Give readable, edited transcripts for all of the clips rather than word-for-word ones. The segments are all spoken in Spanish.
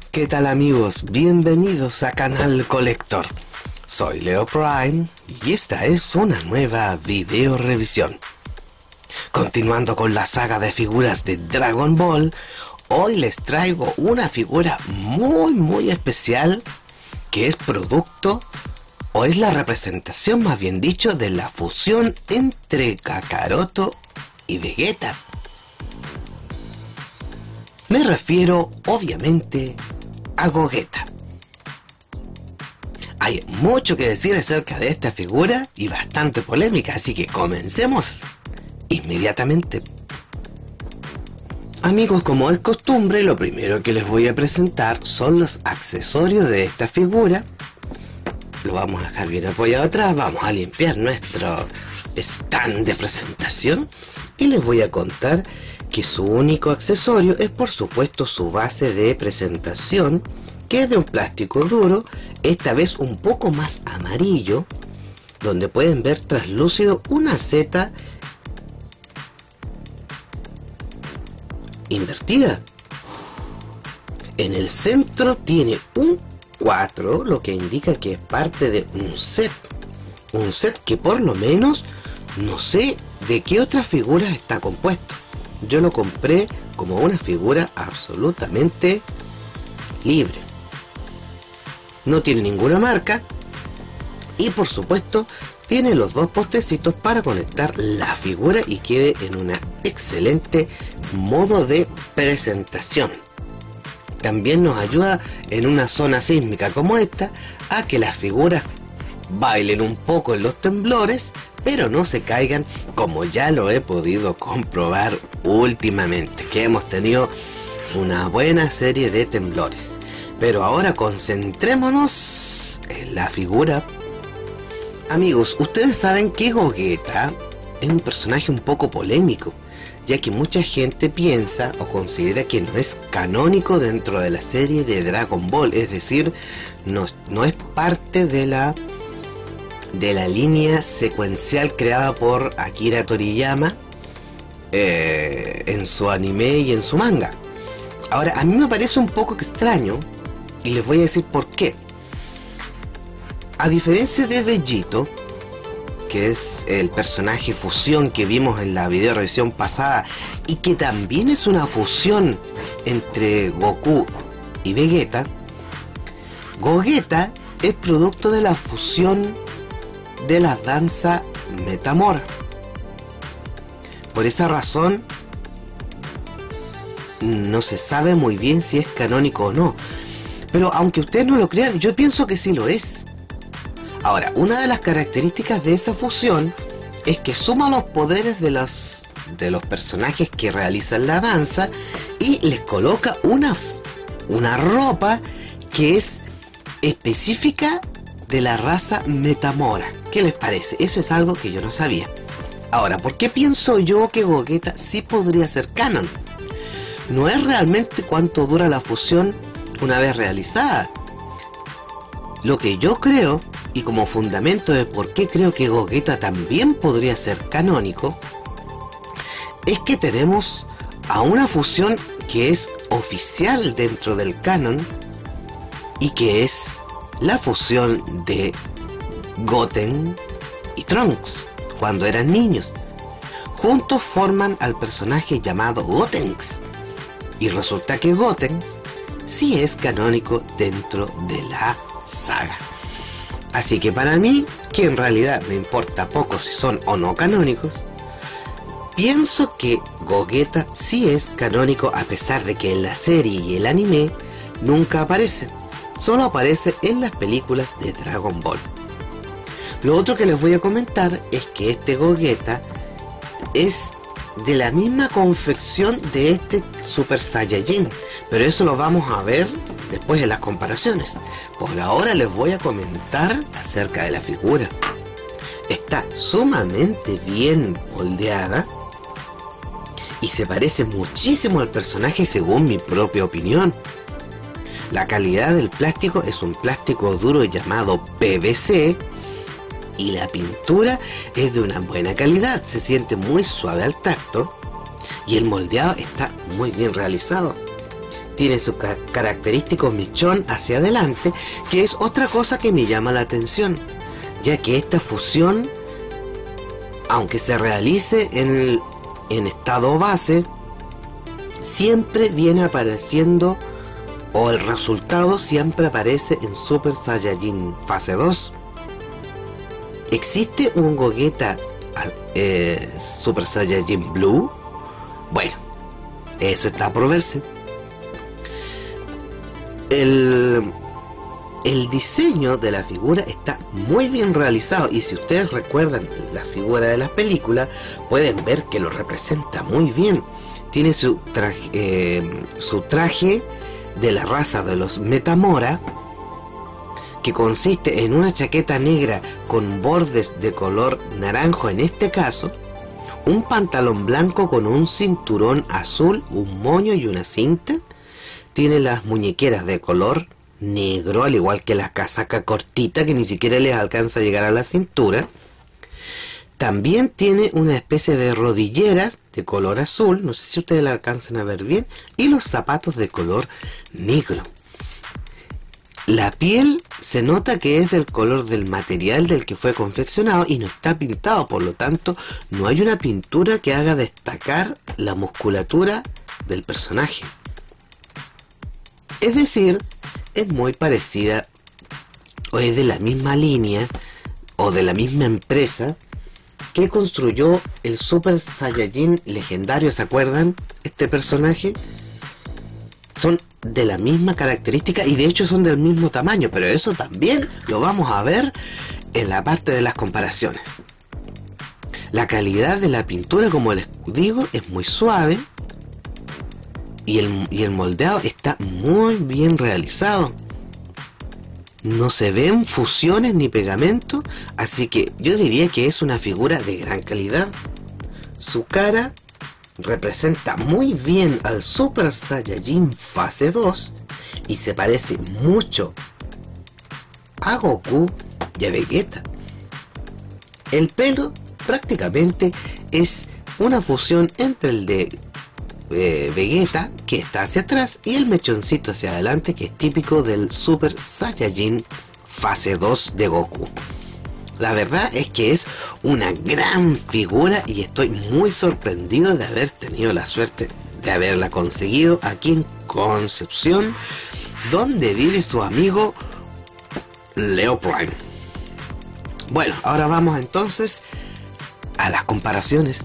¿Qué tal amigos? Bienvenidos a Canal Colector. Soy Leo Prime y esta es una nueva video revisión. Continuando con la saga de figuras de Dragon Ball, hoy les traigo una figura muy especial que es producto, o es la representación más bien dicho, de la fusión entre Kakaroto y Vegeta. Me refiero obviamente a Gogeta. Hay mucho que decir acerca de esta figura y bastante polémica, así que comencemos inmediatamente. Amigos, como es costumbre, lo primero que les voy a presentar son los accesorios de esta figura. Lo vamos a dejar bien apoyado atrás, vamos a limpiar nuestro stand de presentación y les voy a contar que su único accesorio es por supuesto su base de presentación, que es de un plástico duro, esta vez un poco más amarillo, donde pueden ver traslúcido una Z invertida. En el centro tiene un 4, lo que indica que es parte de un set que por lo menos no sé de qué otras figuras está compuesto. Yo lo compré como una figura absolutamente libre. No tiene ninguna marca y por supuesto tiene los dos postecitos para conectar la figura y quede en un excelente modo de presentación. También nos ayuda en una zona sísmica como esta a que las figuras bailen un poco en los temblores, pero no se caigan, como ya lo he podido comprobar últimamente, que hemos tenido una buena serie de temblores. Pero ahora concentrémonos en la figura. Amigos, ustedes saben que Gogeta es un personaje un poco polémico, ya que mucha gente piensa o considera que no es canónico dentro de la serie de Dragon Ball, es decir, no es parte de la línea secuencial creada por Akira Toriyama en su anime y en su manga. Ahora, a mí me parece un poco extraño y les voy a decir por qué. A diferencia de Vegito, que es el personaje fusión que vimos en la video revisión pasada y que también es una fusión entre Goku y Vegeta, Gogeta es producto de la fusión de la danza Metamora. Por esa razón no se sabe muy bien si es canónico o no, pero aunque ustedes no lo crean, yo pienso que sí lo es. Ahora, una de las características de esa fusión es que suma los poderes de los personajes que realizan la danza y les coloca una ropa que es específica de la raza Metamora. ¿Qué les parece? Eso es algo que yo no sabía. Ahora, ¿por qué pienso yo que Gogeta sí podría ser canon? No es realmente cuánto dura la fusión una vez realizada. Lo que yo creo, y como fundamento de por qué creo que Gogeta también podría ser canónico, es que tenemos a una fusión que es oficial dentro del canon y que es la fusión de Goten y Trunks cuando eran niños. Juntos forman al personaje llamado Gotenks y resulta que Gotenks sí es canónico dentro de la saga. Así que para mí, que en realidad me importa poco si son o no canónicos, pienso que Gogeta sí es canónico, a pesar de que en la serie y el anime nunca aparece. Solo aparece en las películas de Dragon Ball. Lo otro que les voy a comentar es que este Gogeta es de la misma confección de este Super Saiyajin, pero eso lo vamos a ver después en las comparaciones. Por ahora les voy a comentar acerca de la figura. Está sumamente bien moldeada y se parece muchísimo al personaje según mi propia opinión. La calidad del plástico es un plástico duro llamado PVC y la pintura es de una buena calidad, se siente muy suave al tacto y el moldeado está muy bien realizado. tiene su característico mechón hacia adelante, que es otra cosa que me llama la atención, ya que esta fusión, aunque se realice en estado base, siempre viene apareciendo, o el resultado siempre aparece en Super Saiyajin fase 2. ¿Existe un Gogeta Super Saiyajin Blue? Bueno, eso está por verse. El diseño de la figura está muy bien realizado, y si ustedes recuerdan la figura de las películas, pueden ver que lo representa muy bien. Tiene su traje de la raza de los Metamora, que consiste en una chaqueta negra con bordes de color naranjo en este caso, un pantalón blanco con un cinturón azul, un moño y una cinta. Tiene las muñequeras de color negro, al igual que la casaca cortita que ni siquiera les alcanza a llegar a la cintura. También tiene una especie de rodilleras de color azul, no sé si ustedes la alcanzan a ver bien, y los zapatos de color negro. La piel se nota que es del color del material del que fue confeccionado y no está pintado, por lo tanto no hay una pintura que haga destacar la musculatura del personaje. Es decir, es muy parecida, o es de la misma línea o de la misma empresa que construyó el Super Saiyajin legendario. ¿Se acuerdan? Este personaje son de la misma característica y de hecho son del mismo tamaño, pero eso también lo vamos a ver en la parte de las comparaciones. La calidad de la pintura, como les digo, es muy suave, y el moldeado está muy bien realizado. No se ven fusiones ni pegamento, así que yo diría que es una figura de gran calidad. Su cara representa muy bien al Super Saiyajin fase 2 y se parece mucho a Goku y a Vegeta. El pelo prácticamente es una fusión entre el de Vegeta, que está hacia atrás, y el mechoncito hacia adelante, que es típico del Super Saiyajin fase 2 de Goku. La verdad es que es una gran figura y estoy muy sorprendido de haber tenido la suerte de haberla conseguido aquí en Concepción, donde vive su amigo Leo Prime. Bueno, ahora vamos entonces a las comparaciones.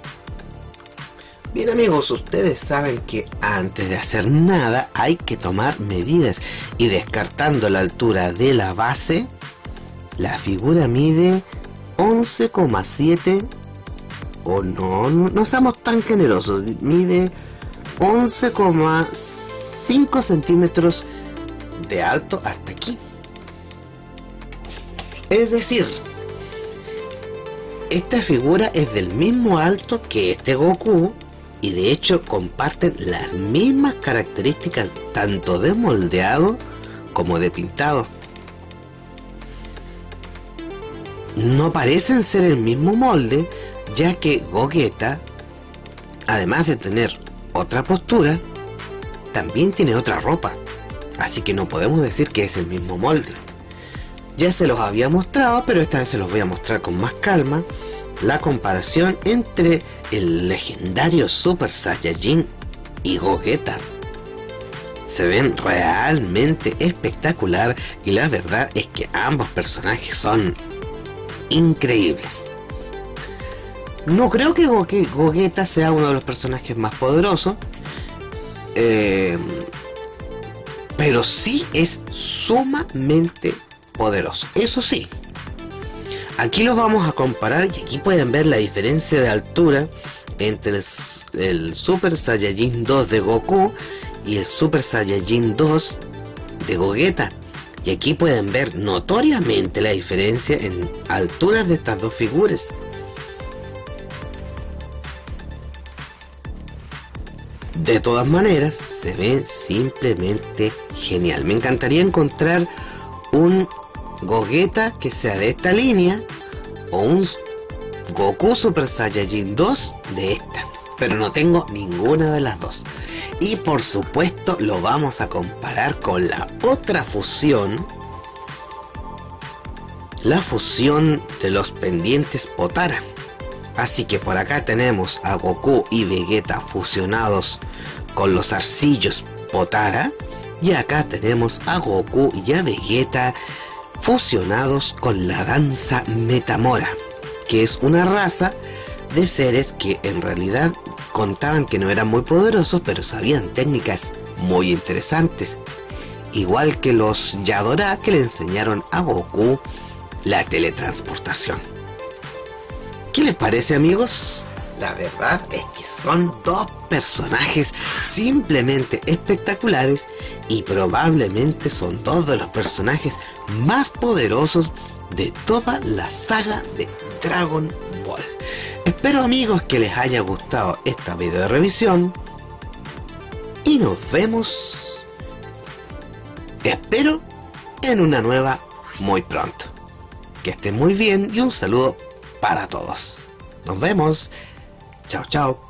Bien amigos, ustedes saben que antes de hacer nada hay que tomar medidas, y descartando la altura de la base, la figura mide 11,7, o no seamos tan generosos, mide 11,5 centímetros de alto hasta aquí. Es decir, esta figura es del mismo alto que este Goku, y de hecho comparten las mismas características tanto de moldeado como de pintado. No parecen ser el mismo molde, ya que Gogeta, además de tener otra postura, también tiene otra ropa, así que no podemos decir que es el mismo molde. Ya se los había mostrado, pero esta vez se los voy a mostrar con más calma, la comparación entre el legendario Super Saiyajin y Gogeta. Se ven realmente espectacular, y la verdad es que ambos personajes son increíbles. No creo que Gogeta sea uno de los personajes más poderosos, pero sí es sumamente poderoso, eso sí. Aquí los vamos a comparar, y aquí pueden ver la diferencia de altura entre el Super Saiyajin 2 de Goku y el Super Saiyajin 2 de Gogeta. Y aquí pueden ver notoriamente la diferencia en alturas de estas dos figuras. De todas maneras, se ve simplemente genial. Me encantaría encontrar un Gogeta que sea de esta línea, o un Goku Super Saiyajin 2 de esta. pero no tengo ninguna de las dos. Y por supuesto lo vamos a comparar con la otra fusión, la fusión de los pendientes Potara. Así que por acá tenemos a Goku y Vegeta fusionados con los arcillos Potara, y acá tenemos a Goku y a Vegeta fusionados con la danza Metamora, que es una raza de seres que en realidad contaban que no eran muy poderosos, pero sabían técnicas muy interesantes, igual que los Yadora, que le enseñaron a Goku la teletransportación. ¿Qué les parece, amigos? La verdad es que son dos personajes simplemente espectaculares y probablemente son dos de los personajes más poderosos de toda la saga de Dragon Ball. Espero, amigos, que les haya gustado esta video de revisión y nos vemos, espero, en una nueva muy pronto. Que estén muy bien y un saludo para todos. Nos vemos. Chao, chao.